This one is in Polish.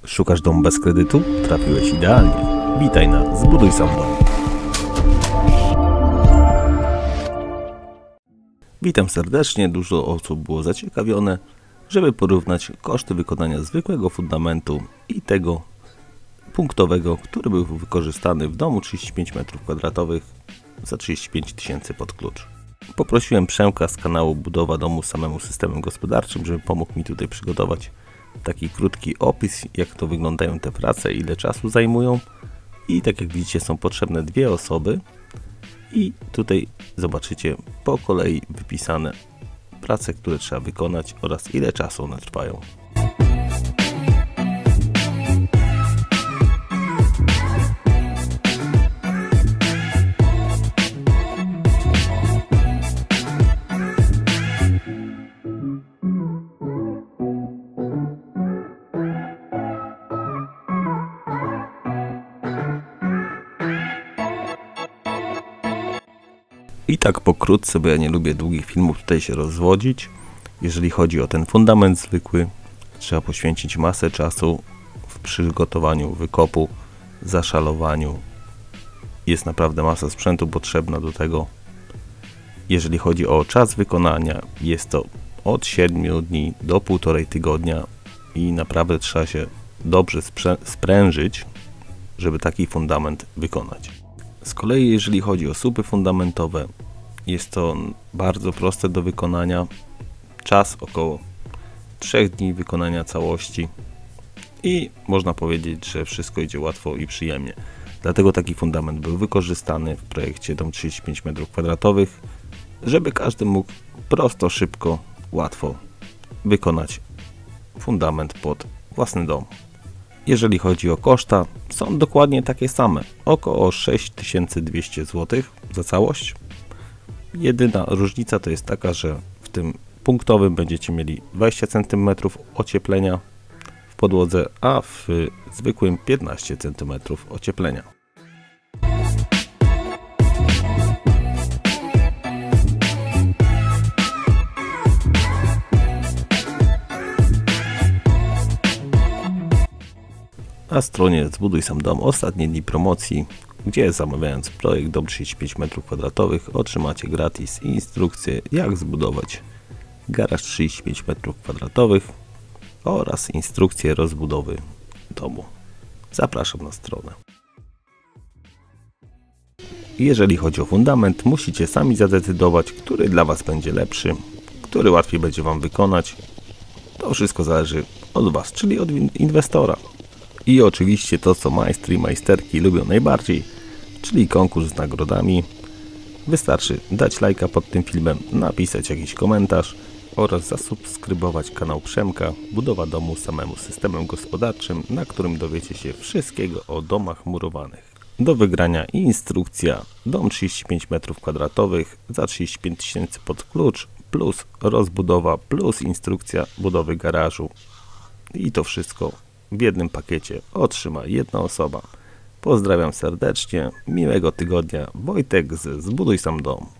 Szukasz domu bez kredytu? Trafiłeś idealnie. Witaj na Zbuduj Sam Dom. Witam serdecznie. Dużo osób było zaciekawione, żeby porównać koszty wykonania zwykłego fundamentu i tego punktowego, który był wykorzystany w domu 35 m2 za 35 tysięcy pod klucz. Poprosiłem Przemka z kanału Budowa domu samemu systemem gospodarczym, żeby pomógł mi tutaj przygotować taki krótki opis, jak to wyglądają te prace, ile czasu zajmują. I tak jak widzicie, są potrzebne dwie osoby i tutaj zobaczycie po kolei wypisane prace, które trzeba wykonać oraz ile czasu one trwają. I tak pokrótce, bo ja nie lubię długich filmów tutaj się rozwodzić. Jeżeli chodzi o ten fundament zwykły, trzeba poświęcić masę czasu w przygotowaniu wykopu, zaszalowaniu. Jest naprawdę masa sprzętu potrzebna do tego. Jeżeli chodzi o czas wykonania, jest to od 7 dni do 1,5 tygodnia i naprawdę trzeba się dobrze sprężyć, żeby taki fundament wykonać. Z kolei jeżeli chodzi o słupy fundamentowe, jest to bardzo proste do wykonania. Czas około 3 dni wykonania całości i można powiedzieć, że wszystko idzie łatwo i przyjemnie. Dlatego taki fundament był wykorzystany w projekcie dom 35 m2, żeby każdy mógł prosto, szybko, łatwo wykonać fundament pod własny dom. Jeżeli chodzi o koszta, są dokładnie takie same, około 6200 zł za całość. Jedyna różnica to jest taka, że w tym punktowym będziecie mieli 20 cm ocieplenia w podłodze, a w zwykłym 15 cm ocieplenia. Na stronie Zbuduj Sam Dom ostatnie dni promocji, gdzie zamawiając projekt dom 35 m2 otrzymacie gratis instrukcję, jak zbudować garaż 35 m2 oraz instrukcję rozbudowy domu. Zapraszam na stronę. Jeżeli chodzi o fundament, musicie sami zadecydować, który dla Was będzie lepszy, który łatwiej będzie Wam wykonać. To wszystko zależy od Was, czyli od inwestora. I oczywiście to, co majstry i majsterki lubią najbardziej, czyli konkurs z nagrodami. Wystarczy dać lajka pod tym filmem, napisać jakiś komentarz oraz zasubskrybować kanał Przemka Budowa domu samemu systemem gospodarczym, na którym dowiecie się wszystkiego o domach murowanych. Do wygrania instrukcja dom 35 m2 za 35 tysięcy pod klucz, plus rozbudowa, plus instrukcja budowy garażu. I to wszystko w jednym pakiecie otrzyma jedna osoba. Pozdrawiam serdecznie, miłego tygodnia, Wojtek z Zbuduj Sam Dom.